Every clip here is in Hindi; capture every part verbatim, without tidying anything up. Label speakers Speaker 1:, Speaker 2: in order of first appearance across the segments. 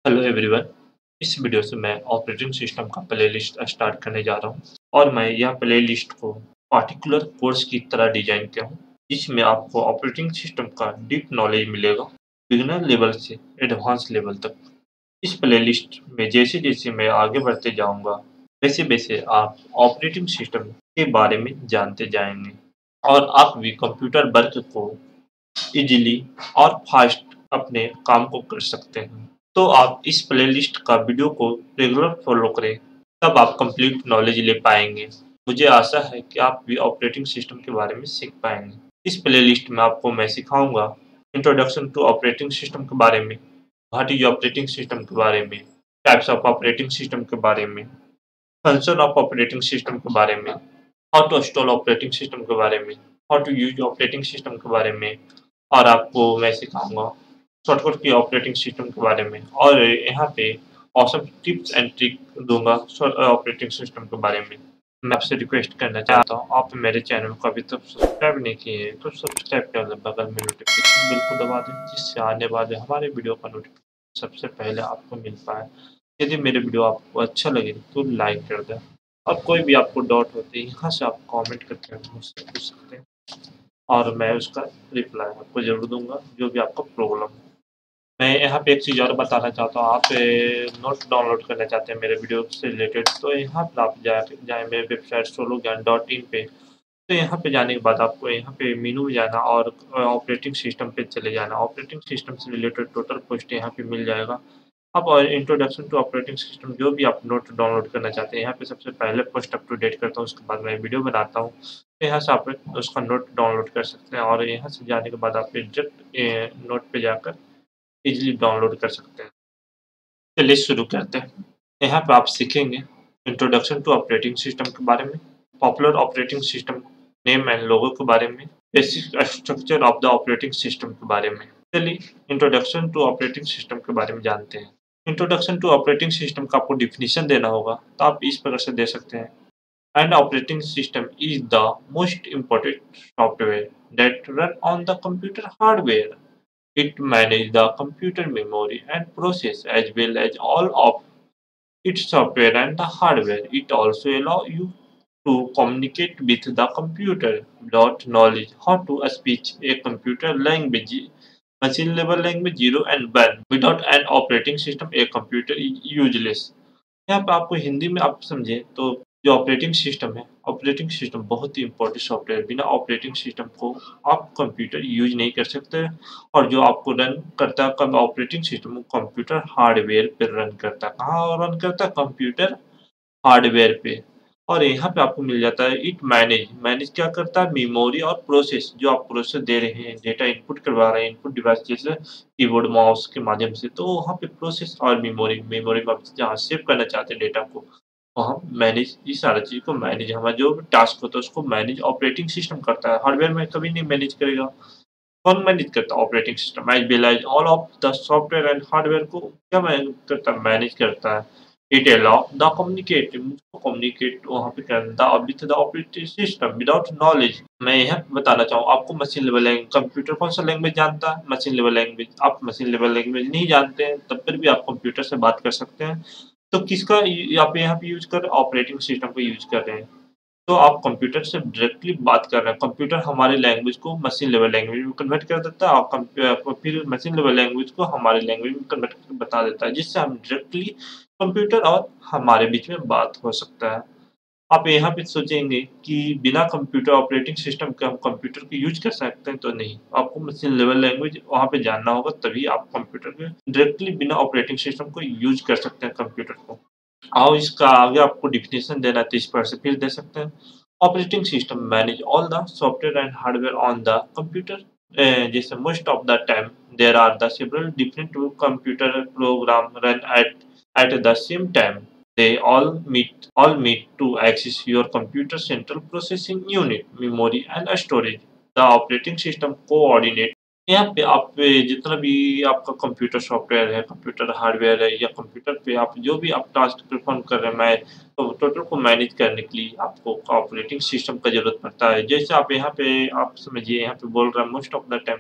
Speaker 1: Hello everyone. इस वीडियो से मैं ऑपरेटिंग सिस्टम का प्लेलिस्ट स्टार्ट करने जा रहा हूँ और मैं यह प्लेलिस्ट को पार्टिकुलर कोर्स की तरह डिजाइन किया हूँ जिसमें आपको ऑपरेटिंग सिस्टम का डीप नॉलेज मिलेगा, बिगिनर लेवल से एडवांस लेवल तक। इस प्लेलिस्ट में जैसे जैसे मैं आगे बढ़ते जाऊंगा, वैसे वैसे आप ऑपरेटिंग सिस्टम के बारे में जानते जाएंगे और आप भी कंप्यूटर वर्क को इजीली और फास्ट अपने काम को कर सकते हैं। तो आप इस प्लेलिस्ट का वीडियो को रेगुलर फॉलो करें, तब आप कंप्लीट नॉलेज ले पाएंगे। मुझे आशा है कि आप भी ऑपरेटिंग सिस्टम के बारे में सीख पाएंगे। इस प्लेलिस्ट में आपको मैं सिखाऊंगा इंट्रोडक्शन टू ऑपरेटिंग सिस्टम के बारे में, व्हाट इज ऑपरेटिंग सिस्टम के बारे में, टाइप्स ऑफ ऑपरेटिंग सिस्टम के बारे में, फंक्शन ऑफ ऑपरेटिंग सिस्टम के बारे में, how to install operating system के बारे में, how to use operating system के बारे में, और आपको मैं सिखाऊंगा शॉर्टकट की ऑपरेटिंग सिस्टम के बारे में, और यहाँ पे ऑसम टिप्स एंड ट्रिक दूंगा ऑपरेटिंग सिस्टम के बारे में। मैं आपसे रिक्वेस्ट करना चाहता हूँ, आप मेरे चैनल को अभी तक सब्सक्राइब नहीं किए हैं तो सब्सक्राइब कर दें, बगल में नोटिफिकेशन बिल को दबा दें जिससे आने वाले हमारे वीडियो का नोटिफिकेशन सबसे पहले आपको मिल पाए। यदि मेरे वीडियो आपको अच्छा लगे तो लाइक कर दें, और कोई भी आपको डाउट होते हैं यहाँ से आप कमेंट करके मुझसे पूछ सकते हैं और मैं उसका रिप्लाई आपको ज़रूर दूँगा, जो भी आपको प्रॉब्लम हो। मैं यहाँ पे एक चीज़ और बताना चाहता हूँ, आप नोट्स डाउनलोड करना चाहते हैं मेरे वीडियो से रिलेटेड, तो यहाँ पर आप जा जाएँ मेरे website solo Gyan dot in पे। तो यहाँ पे जाने के बाद आपको यहाँ पे मेनू में जाना और अ, ऑपरेटिंग सिस्टम पे चले जाना। ऑपरेटिंग सिस्टम से रिलेटेड टोटल पोस्ट यहाँ पे मिल जाएगा। आप और इंट्रोडक्शन टू ऑपरेटिंग सिस्टम जो भी आप नोट डाउनलोड करना चाहते हैं, यहाँ पे सबसे पहले पोस्ट अप टू डेट करता हूँ, उसके बाद मैं वीडियो बनाता हूँ। तो यहाँ से आप उसका नोट डाउनलोड कर सकते हैं और यहाँ से जाने के बाद आप डायरेक्ट ए, नोट पे जाकर इजीली डाउनलोड कर सकते हैं। चलिए शुरू करते हैं। यहाँ पे आप सीखेंगे इंट्रोडक्शन टू ऑपरेटिंग सिस्टम के बारे में, popular operating system name and logo के बारे में, basic structure of the operating system के बारे में। चलिए इंट्रोडक्शन टू ऑपरेटिंग सिस्टम के बारे में जानते हैं। इंट्रोडक्शन टू ऑपरेटिंग सिस्टम का आपको डिफिनीशन देना होगा, तो आप इस प्रकार से दे सकते हैं। An operating system is the most important software that run on the computer hardware. It manages the computer memory and process as well as all of its software and the hardware. It also allows you to communicate with the computer without knowledge how to speak a computer language, machine level language zero and one. Without an operating system, a computer is useless. यहाँ पे आपको हिंदी में आप समझें तो जो ऑपरेटिंग सिस्टम है, ऑपरेटिंग सिस्टम बहुत ही इम्पोर्टेंट सॉफ्टवेयर है। बिना ऑपरेटिंग सिस्टम को आप कंप्यूटर यूज़ नहीं कर सकते, और जो आपको रन करता है कब ऑपरेटिंग सिस्टम, वो कंप्यूटर हार्डवेयर पे रन करता है। कहाँ रन करता है? कंप्यूटर हार्डवेयर पे। और यहाँ पे आपको मिल जाता है इट मैनेज। मैनेज क्या करता है? मेमोरी और प्रोसेस, जो आप प्रोसेस दे रहे हैं, डेटा इनपुट करवा रहे हैं, इनपुट डिवाइस जैसे कीबोर्ड, माउस के माध्यम से, तो वहाँ पे प्रोसेस और मेमोरी, मेमोरी में आप जहाँ सेव करना चाहते हैं डेटा को, वहाँ मैनेज, ये सारा चीज़ को मैनेज, हमारा जो भी टास्क होता है उसको मैनेज ऑपरेटिंग सिस्टम करता है। हार्डवेयर में कभी नहीं मैनेज करेगा। कौन मैनेज करता है? Operating system as well as all of the software and hardware को क्या मैनेज करता है? मैनेज करता है। इट अलाउ द कम्युनिकेट, मुझको कम्युनिकेट वहाँ पे करता है with the operating system without knowledge. मैं यह बताना चाहूँ आपको, मशीन लेवल लैंग्वेज, कंप्यूटर कौन सा लैंग्वेज जानता है? Machine level language. आप मशीन लेवल लैंग्वेज नहीं जानते हैं, तब फिर भी आप कंप्यूटर से बात कर सकते हैं। तो किसका य आप यहाँ पे यूज़ कर रहे हैं? ऑपरेटिंग सिस्टम को यूज़ कर रहे हैं। तो आप कंप्यूटर से डायरेक्टली बात कर रहे हैं। कंप्यूटर हमारी लैंग्वेज को मशीन लेवल लैंग्वेज में कन्वर्ट कर देता है और कंप अ, फिर मशीन लेवल लैंग्वेज को हमारी लैंग्वेज में कन्वर्ट करके बता देता है, जिससे हम डायरेक्टली कंप्यूटर और हमारे बीच में बात हो सकता है। आप यहाँ पे सोचेंगे कि बिना कंप्यूटर ऑपरेटिंग सिस्टम के हम कंप्यूटर को यूज़ कर सकते हैं, तो नहीं। आपको मशीन लेवल लैंग्वेज वहाँ पे जानना होगा, तभी आप कंप्यूटर के डायरेक्टली बिना ऑपरेटिंग सिस्टम को यूज़ कर सकते हैं कंप्यूटर को। और इसका आगे आपको डेफिनेशन देना है तो इस पर से फिर दे सकते हैं। Operating system manage all the software and hardware on the computer. Uh, जैसे most of the time there are the several different computer program run at at the same time. They all meet all meet to access your computer central processing unit, memory and storage. The operating system coordinate। यहाँ पे आप पे जितना भी आपका कंप्यूटर सॉफ्टवेयर है, कंप्यूटर हार्डवेयर है, या कंप्यूटर पे आप जो भी आप टास्क परफॉर्म कर रहे हैं, मैं तो टोटल को मैनेज करने के लिए आपको ऑपरेटिंग सिस्टम का ज़रूरत पड़ता है। जैसे आप यहाँ पे आप समझिए, यहाँ पे बोल रहा है most of the time,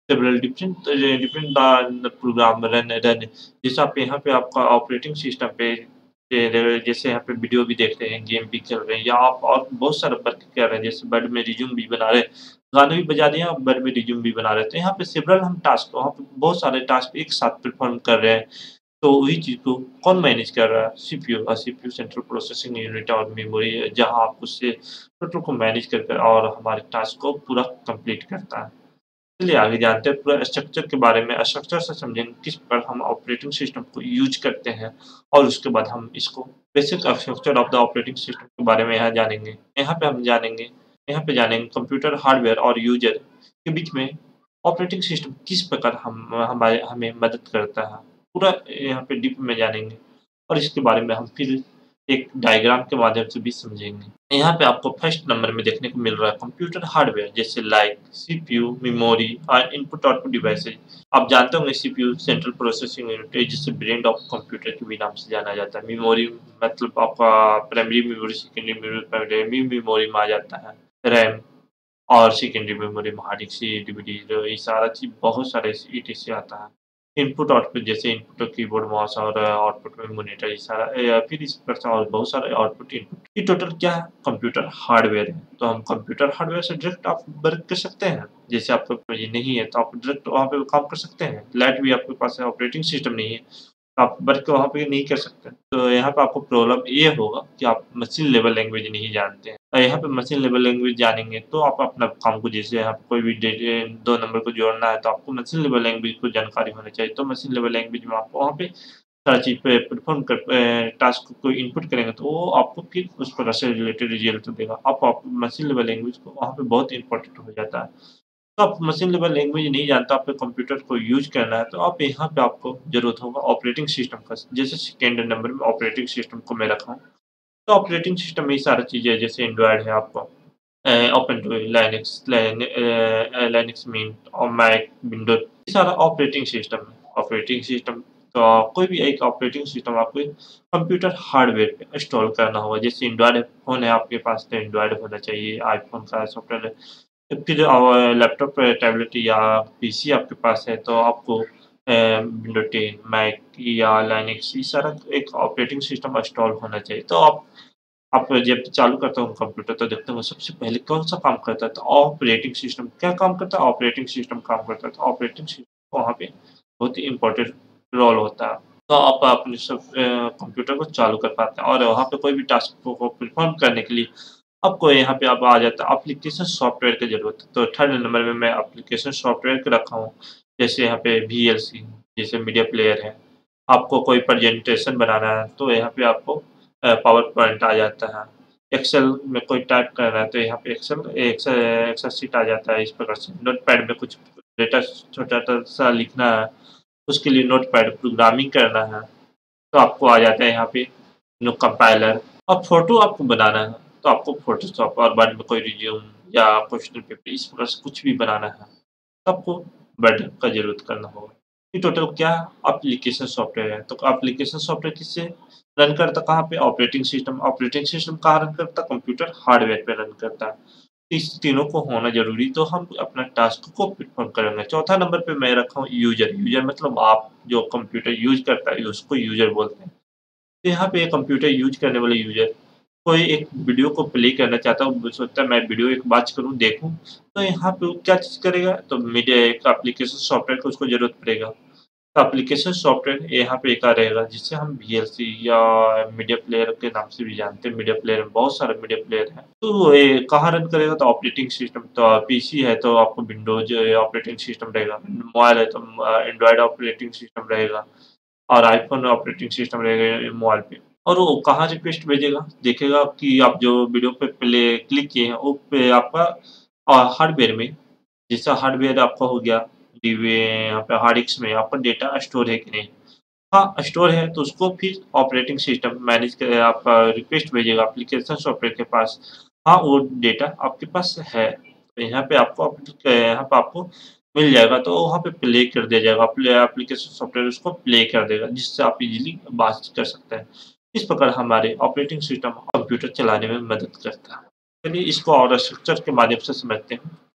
Speaker 1: several different different the program run run जैसे आप यहाँ पे आपका ऑपरेटिंग सिस्टम पे फिर जैसे यहाँ पे वीडियो भी देख रहे हैं, गेम भी खेल रहे हैं या आप और बहुत सारा वर्क कर रहे हैं, जैसे वर्ड में रिज़्यूम भी बना रहे हैं, गाने भी बजा रहे हैं और वर्ड में रिज़्यूम भी बना रहे हैं। तो यहाँ पे सेवरल हम टास्क वहाँ पे बहुत सारे टास्क एक साथ परफ़ॉर्म कर रहे हैं। तो वही चीज़ को कौन मैनेज कर रहा है? CPU uh, CPU central processing unit और मेमोरी जहाँ आप उससे टोटल को मैनेज कर कर और हमारे टास्क को पूरा कंप्लीट करता है। चलिए आगे जानते हैं पूरा स्ट्रक्चर के बारे में। स्ट्रक्चर से समझेंगे किस प्रकार हम ऑपरेटिंग सिस्टम को यूज़ करते हैं और उसके बाद हम इसको basic structure of the operating system के बारे में यहाँ जानेंगे। यहाँ पे हम जानेंगे यहाँ पे जानेंगे कंप्यूटर हार्डवेयर और यूज़र के बीच में ऑपरेटिंग सिस्टम किस प्रकार हम हमारे हमें मदद करता है। पूरा यहाँ पे डीप में जानेंगे और इसके बारे में हम फिर एक डायग्राम के माध्यम से भी समझेंगे। यहाँ पे आपको फर्स्ट नंबर में देखने को मिल रहा है कंप्यूटर हार्डवेयर जैसे लाइक सीपीयू, मेमोरी और इनपुट आउटपुट डिवाइसेज। आप जानते होंगे सीपीयू सेंट्रल प्रोसेसिंग यूनिट है जिसे ब्रेन ऑफ कंप्यूटर के भी नाम से जाना जाता है। मेमोरी मतलब आपका primary memory, secondary memory, primary memory में आ जाता है। रैम और सेकेंडरी मेमोरी में हार्ड डिस्क, सी, डीवीडी ये सारा चीज़ बहुत सारे ईटीसी आता है। इनपुट आउटपुट जैसे इनपुट कीबोर्ड, माउस और आउटपुट में मॉनिटर ये सारा या फिर इस प्रकार से और बहुत सारे आउटपुट इनपुट। ये टोटल क्या है? कंप्यूटर हार्डवेयर है। तो हम कंप्यूटर हार्डवेयर से डायरेक्ट आप वर्क कर सकते हैं। जैसे आपके पास ये नहीं है तो आप डायरेक्ट वहाँ पे काम कर सकते हैं। लाइट भी आपके पास है, ऑपरेटिंग सिस्टम नहीं है। आप वर्क वहाँ पे नहीं कर सकते। तो यहाँ पे आपको प्रॉब्लम ये होगा कि आप मशीन लेवल लैंग्वेज नहीं जानते हैं। और यहाँ पे मशीन लेवल लैंग्वेज जानेंगे तो आप अपना काम को जैसे यहाँ पे कोई भी डे दो नंबर को जोड़ना है तो आपको मशीन लेवल लैंग्वेज को जानकारी होनी चाहिए। तो मशीन लेवल लैंग्वेज में आपको वहाँ पे हर चीज़ पे परफ़ॉर्म कर अ, टास्क को इनपुट करेंगे तो वो आपको फिर उस प्रकार से रिलेटेड रिज़ल्ट देगा। आप आप मशीन लेवल लैंग्वेज को वहाँ पे बहुत इम्पोर्टेंट हो जाता है। तो आप मशीन लेवल लैंग्वेज नहीं जानते, आपको कंप्यूटर को यूज़ करना है, तो आप यहाँ पे आपको ज़रूरत होगा ऑपरेटिंग सिस्टम का। जैसे सेकंड नंबर में ऑपरेटिंग सिस्टम को मैं रखा हूँ। तो ऑपरेटिंग सिस्टम में ये सारी चीज़ें जैसे एंड्रॉयड है आपका uh, Ubuntu, Linux, line uh, Linux Mint और मैक, विंडोज़ ये सारा ऑपरेटिंग सिस्टम है। ऑपरेटिंग सिस्टम तो कोई भी एक ऑपरेटिंग सिस्टम आपको कंप्यूटर हार्डवेयर पे इंस्टॉल करना होगा। जैसे एंड्रॉयड फ़ोन है आपके पास तो एंड्रॉयड होना चाहिए, आईफ़ोन का सॉफ्टवेयर है। फिर अ, लैपटॉप, टैबलेट या पीसी आपके पास है तो आपको अ, विंडो टेन, मैक या लाइनक्स ये सारा एक ऑपरेटिंग सिस्टम इंस्टॉल होना चाहिए। तो आप आप जब चालू करता हूँ कंप्यूटर तो देखता हूँ सबसे पहले कौन-सा काम करता है तो ऑपरेटिंग सिस्टम क्या काम करता है? ऑपरेटिंग सिस्टम काम करता है। तो ऑपरेटिंग सिस्टम वहाँ पे बहुत ही इम्पोर्टेंट रोल होता है। तो आप अपने सब अ, कंप्यूटर को चालू कर पाते हैं और वहाँ पे कोई भी टास्क को को परफ़ॉर्म करने के लिए आपको यहाँ पे अब आ जाता है एप्लीकेशन सॉफ्टवेयर की ज़रूरत है। तो थर्ड नंबर में मैं एप्लीकेशन सॉफ्टवेयर को रखा हूँ। जैसे यहाँ पे वीएलसी जैसे मीडिया प्लेयर है। आपको कोई प्रेजेंटेशन बनाना है तो यहाँ पे आपको अ, पावर पॉइंट आ जाता है। एक्सेल में कोई टाइप करना है तो यहाँ पे एक्सेल एक्स एक्सेल शीट आ जाता है इस प्रकार से। नोटपैड में कुछ डेटा छोटा सा लिखना है, उसके लिए नोटपैड प्रोग्रामिंग करना है, तो आपको आ जाता है यहाँ पे नो कंपाइलर। अब फ़ोटो आपको बनाना है, तो आपको फ़ोटोशॉप और बाद में कोई रिज़्यूम या क्वेश्चन पेपर इस प्रकार से कुछ भी बनाना है, तो आपको वर्ड का ज़रूरत करना होगा। ये टोटल क्या एप्लीकेशन सॉफ्टवेयर है, तो एप्लीकेशन सॉफ्टवेयर किससे रन करता कहाँ पे? Operating system. ऑपरेटिंग सिस्टम कहाँ रन करता? कंप्यूटर हार्डवेयर पे रन करता है। इस तीनों को होना ज़रूरी तो हम अपना टास्क को परफ़ॉर्म करेंगे। चौथा नंबर पे मैं रखा हूँ यूज़र। यूज़र मतलब आप जो कंप्यूटर यूज़ करता है उसको यूज़र बोलते हैं। तो यहाँ पे कंप्यूटर यूज़ करने वाले यूज़र कोई एक वीडियो को प्ले करना चाहता हूँ, वो सोचता है मैं वीडियो एक वॉच करूँ, देखूँ, तो यहाँ पे वो क्या चीज़ करेगा? तो मीडिया एक एप्लीकेशन सॉफ्टवेयर की उसको ज़रूरत पड़ेगा। तो एप्लीकेशन सॉफ्टवेयर यहाँ पे एक आ रहेगा जिससे हम वीएलसी या मीडिया प्लेयर के नाम से भी जानते हैं। मीडिया प्लेयर में बहुत सारे मीडिया प्लेयर हैं। तो ये कहाँ रन करेगा? तो ऑपरेटिंग सिस्टम तो पीसी है तो आपको विंडोज़ ऑपरेटिंग सिस्टम रहेगा। मोबाइल है तो अ, एंड्रॉयड ऑपरेटिंग सिस्टम रहेगा और आईफ़ोन ऑपरेटिंग सिस्टम रहेगा मोबाइल पे। और वो कहाँ रिक्वेस्ट भेजेगा? देखेगा कि आप जो वीडियो पे प्ले क्लिक किए हैं, वो पे आपका अ, हार्डवेयर में जैसा हार्डवेयर आपका हो गया, डिवे यहाँ पे हार्ड डिस्क में आपका डेटा स्टोर है कि नहीं? हाँ, स्टोर है तो उसको फिर ऑपरेटिंग सिस्टम मैनेज करे आपका रिक्वेस्ट भेजेगा एप्लीकेशन सॉफ्टवेयर के पास। हाँ, वो डेटा आपके पास है। तो यहाँ पे आपको अ, यहाँ पे आपको मिल जाएगा तो वहाँ पे प्ले कर दिया जाएगा। प्ले एप्लीकेशन सॉफ्टवेयर उसको प्ले कर देगा जिससे आप इज़िली बात कर सकते हैं। इस प्रकार हमारे ऑपरेटिंग सिस्टम कंप्यूटर चलाने में मदद करता है। चलिए इसको और स्ट्रक्चर के माध्यम से समझते हैं।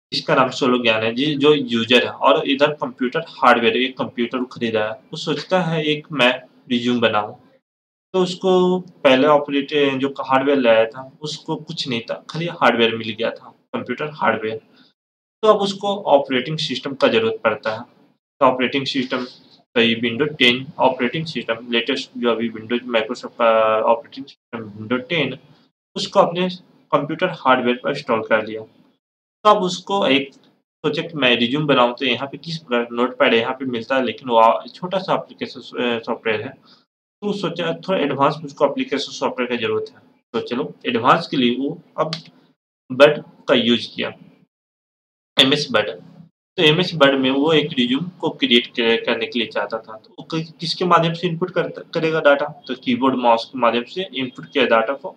Speaker 1: इसका नाम सोलो ज्ञान है। जी, जो यूज़र है और इधर कंप्यूटर हार्डवेयर एक कंप्यूटर खरीदा है, वो सोचता है एक मैं रिज़्यूम बनाऊँ। तो उसको पहले ऑपरेट जो हार्डवेयर लाया था, उसको कुछ नहीं था, खाली हार्डवेयर मिल गया था, कंप्यूटर हार्डवेयर। तो अब उसको ऑपरेटिंग सिस्टम का ज़रूरत पड़ता है। तो ऑपरेटिंग सिस्टम कई window ten operating system latest जो अभी विंडोज़ माइक्रोसॉफ्ट का ऑपरेटिंग सिस्टम विंडो टेन उसको अपने कंप्यूटर हार्डवेयर पर इंस्टॉल कर लिया। तो अब उसको एक सोचा कि मैं रिज़्यूम बनाऊँ तो यहाँ पे किस प्रकार नोटपैड यहाँ पे मिलता है लेकिन वो अ, छोटा-सा एप्लीकेशन अ, सॉफ्टवेयर है। तो सोचा थोड़ा एडवांस मुझको एप्लीकेशन सॉफ्टवेयर की ज़रूरत है। तो चलो एडवांस के लिए वो अब वर्ड का यूज़ किया, एमएस वर्ड। तो एमएस वर्ड में वो एक रिज़्यूम को क्रिएट क करने के लिए चाहता था। तो वो कि किसके माध्यम से इनपुट करता करेगा डाटा? तो कीबोर्ड माउस के माध्यम से इनपुट किया डाटा को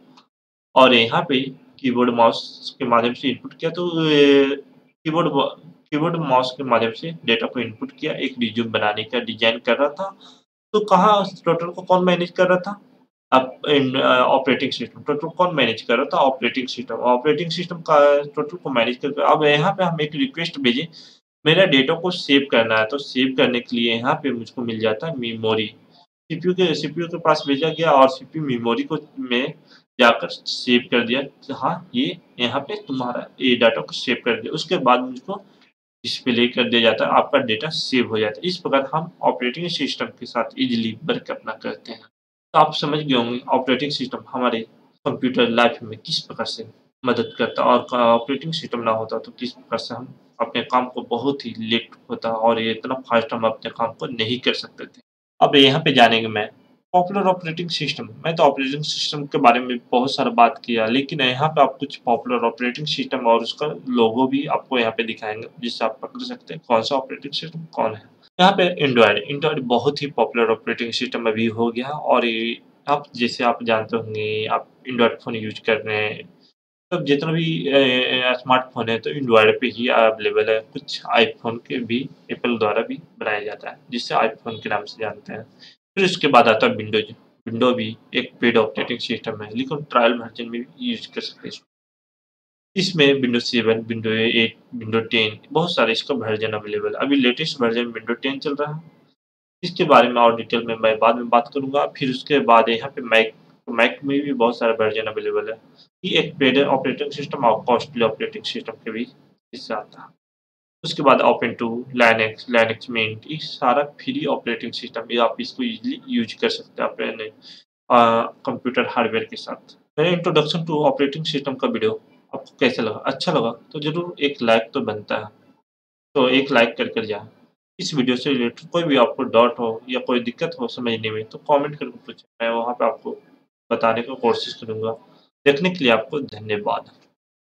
Speaker 1: और यहाँ पे कीबोर्ड माउस के माध्यम से इनपुट किया तो ए कीबोर्ड व कीबोर्ड माउस के माध्यम से डेटा को इनपुट किया, एक रिज़्यूम बनाने का डिज़ाइन कर रहा था। तो कहाँ टोटल को कौन मैनेज कर रहा था? अब इन अ, ऑपरेटिंग सिस्टम टोटल कौन मैनेज कर रहा था? Operating system. ऑपरेटिंग सिस्टम का टोटल को मैनेज करके अब यहाँ पे हम एक रिक्वेस्ट भेजें, मेरा डेटा को सेव करना है, तो सेव करने के लिए यहाँ पे मुझको मिल जाता है मेमोरी। सीपीयू के सीपीयू के पास भेजा गया और सीपीयू मेमोरी को में जाकर सेव कर दिया कि हाँ, ये यहाँ पे तुम्हारा ये डाटा को सेव कर दिया। उसके बाद मुझको डिस्प्ले कर दिया जाता है, आपका डेटा सेव हो जाता है। इस प्रकार हम ऑपरेटिंग सिस्टम के साथ ईज़िली वर्क अपना करते हैं। तो आप समझ गए होंगे ऑपरेटिंग सिस्टम हमारे कंप्यूटर लाइफ में किस प्रकार से मदद करता है और क ऑपरेटिंग सिस्टम ना होता तो किस प्रकार से हम अपने काम को बहुत ही लेट होता और ये इतना फ़ास्ट हम अपने काम को नहीं कर सकते थे। अब यहाँ पे जानेंगे मैं पॉपुलर ऑपरेटिंग सिस्टम। मैं तो ऑपरेटिंग सिस्टम के बारे में बहुत सारा बात किया, लेकिन यहाँ पे आप कुछ पॉपुलर ऑपरेटिंग सिस्टम और उसका लोगो भी आपको यहाँ पे दिखाएँगे, जिससे आप पकड़ सकते हैं कौन-सा ऑपरेटिंग सिस्टम कौन है। यहाँ पे एंड्रॉयड, एंड्रॉयड बहुत ही पॉपुलर ऑपरेटिंग सिस्टम अभी हो गया है और ये आप जैसे आप जानते होंगे, आप एंड्रॉयड फ़ोन यूज़ कर रहे हैं, तब जितना भी अ अ, स्मार्टफ़ोन है तो एंड्रॉयड पे ही अवेलेबल है। कुछ आईफ़ोन के भी एप्पल द्वारा भी बनाया जाता है, जिसे आईफ़ोन के नाम से जानते हैं। फिर उसके बाद आता है विंडोज़। विंडो भी एक पेड ऑपरेटिंग सिस्टम है, लेकिन ट्रायल वर्ज़न में भी यूज़ कर सकते हैं इसको। इसमें window seven, window eight, window ten बहुत सारे इसका वर्ज़न अवेलेबल है। अभी लेटेस्ट वर्ज़न विंडो टेन चल रहा है। इसके बारे में और डिटेल में मैं बाद में बात करूँगा। फिर उसके बाद यहाँ पे मैक, मैक में भी बहुत सारे वर्ज़न अवेलेबल है। ये एक पेड ऑपरेटिंग सिस्टम और कॉस्टली ऑपरेटिंग सिस्टम के भी हिस्सा आता है। उसके बाद Ubuntu, Linux, Linux Mint ये सारा फ्री ऑपरेटिंग सिस्टम ये आप इसको ईज़िली यूज़ कर सकते हैं अपने अ, कंप्यूटर हार्डवेयर के साथ। मेरा इंट्रोडक्शन टू ऑपरेटिंग सिस्टम का वीडियो आपको कैसा लगा? अच्छा लगा तो ज़रूर एक लाइक तो बनता है। तो एक लाइक कर कर जाएँ। इस वीडियो से रिलेटेड कोई भी आपको डाउट हो या कोई दिक्कत हो समझने में तो कमेंट करके पूछें, मैं वहाँ पे आपको बताने की कोशिश करूँगा। देखने के लिए आपको धन्यवाद।